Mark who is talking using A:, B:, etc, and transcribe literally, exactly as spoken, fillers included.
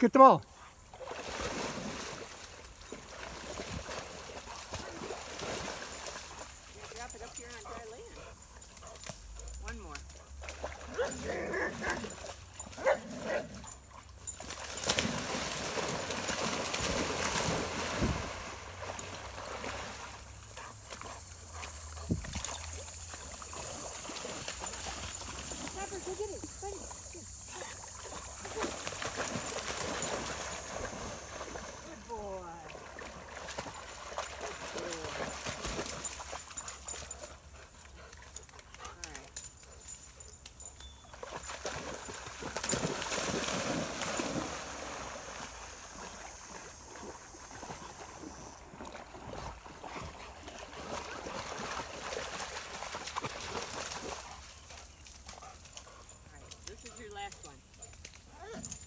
A: Get them all.
B: Drop it up here on dry land. One more. Pepper, go get it. Buddy. Good boy. Good boy. This is your last one.